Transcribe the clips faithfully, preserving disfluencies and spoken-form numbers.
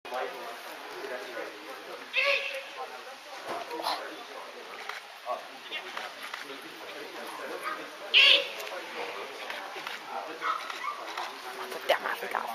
So dermaßen Gas.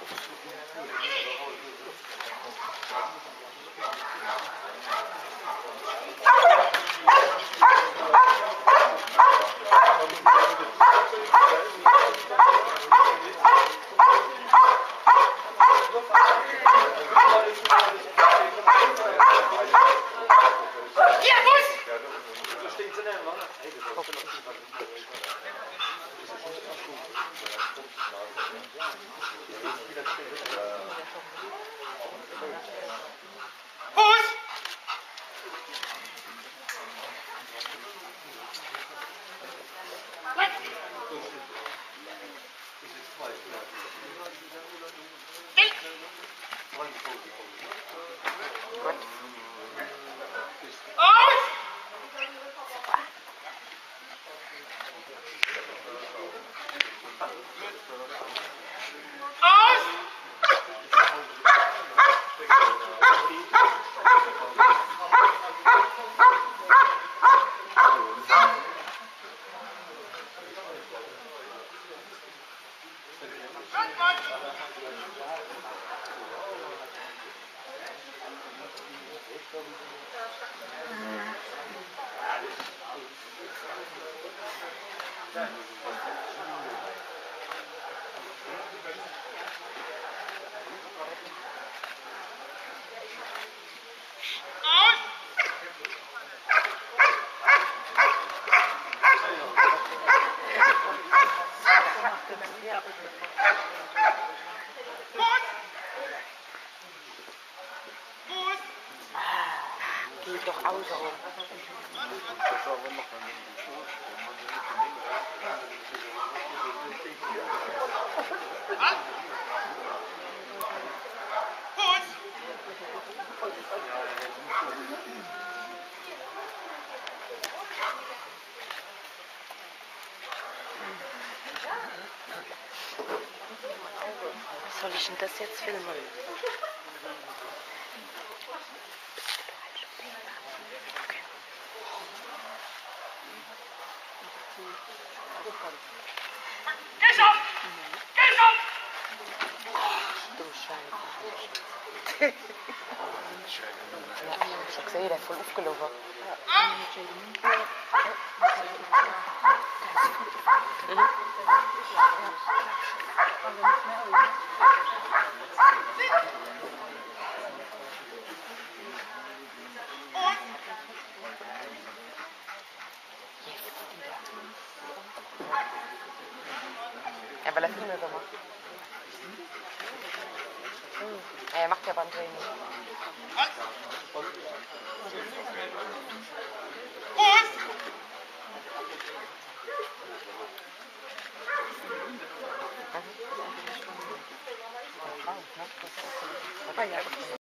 Geht doch aus. Was soll ich denn das jetzt filmen? Geh schon! Geh schon! Du Scheiße. Ja, ich hab gesehen, der ist voll aufgelaufen. Mhm. Ja, weil er Filme gemacht hat. Hm. Ja, er macht ja beim Training. Mhm. Ja, ja.